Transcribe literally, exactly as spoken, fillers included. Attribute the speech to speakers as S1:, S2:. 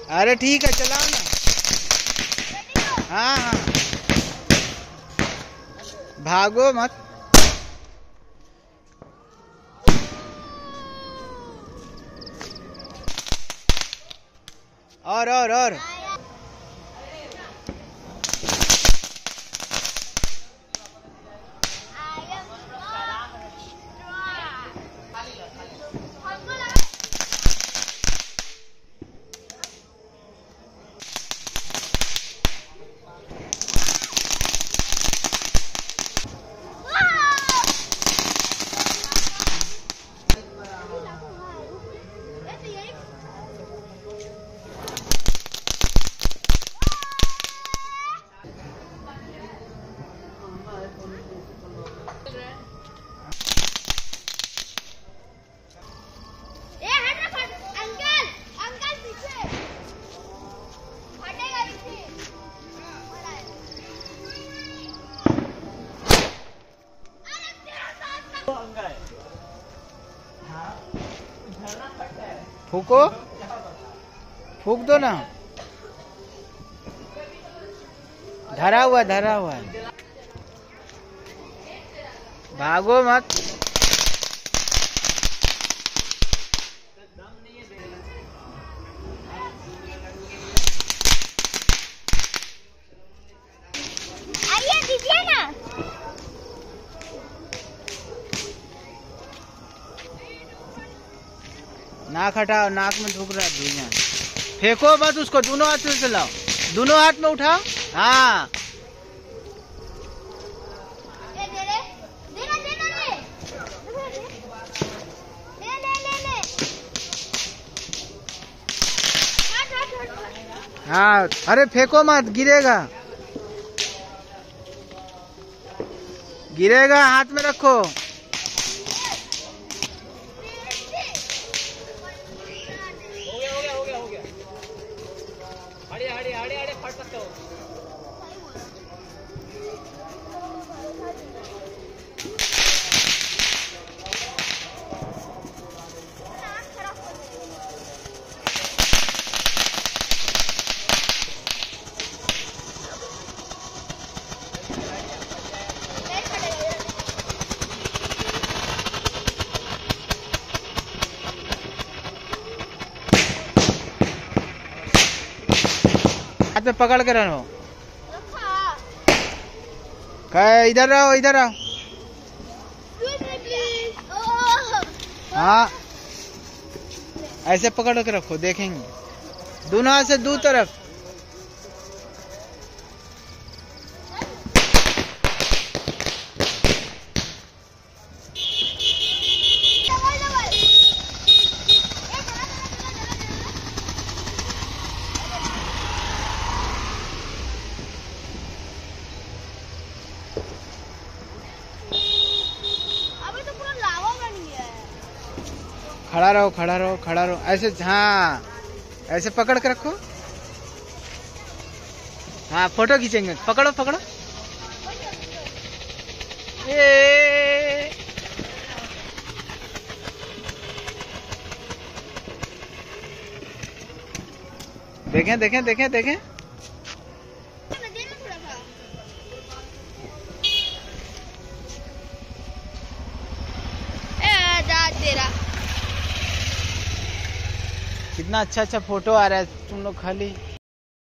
S1: अरे ठीक है, चलाओ ना। हाँ हाँ, भागो मत। और और और फूको, फूक दो ना। धरा हुआ धरा हुआ है, भागो मत।
S2: आइए दीजिए ना।
S1: नाक हटाओ, नाक में ढुक रहा है धुआं। फेंको मत उसको, दोनों हाथ से चलाओ, दोनों हाथ में उठाओ। हाँ
S2: दे दे दे दे ना दे ना ले ले ले ले ले। हट हट हट।
S1: हाँ, अरे फेंको मत, गिरेगा गिरेगा, हाथ में रखो। हाथ में पकड़ के रहो। कहे इधर रहो, इधर आओ। हाँ, ऐसे पकड़ के रखो, देखेंगे। दोनों हाथ से दो तरफ। खड़ा रहो, खड़ा रहो, खड़ा रहो, ऐसे। हाँ, ऐसे पकड़ के रखो। हाँ, फोटो खींचेंगे। पकड़ो पकड़ो। ये देखें देखें देखें देखें। कितना अच्छा अच्छा फोटो आ रहा है, तुम लोग खाली